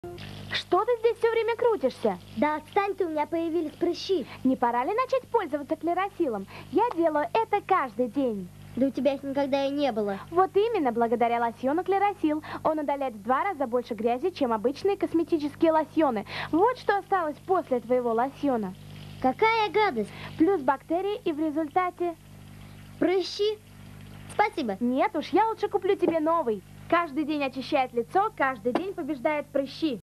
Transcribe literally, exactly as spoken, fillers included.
Что ты здесь все время крутишься? Да отстань ты, у меня появились прыщи. Не пора ли начать пользоваться клеросилом? Я делаю это каждый день. Да у тебя их никогда и не было. Вот именно, благодаря лосьону клеросил. Он удаляет в два раза больше грязи, чем обычные косметические лосьоны. Вот что осталось после твоего лосьона. Какая гадость. Плюс бактерии и в результате... Прыщи? Спасибо. Нет уж, я лучше куплю тебе новый. Каждый день очищает лицо, каждый день побеждает прыщи.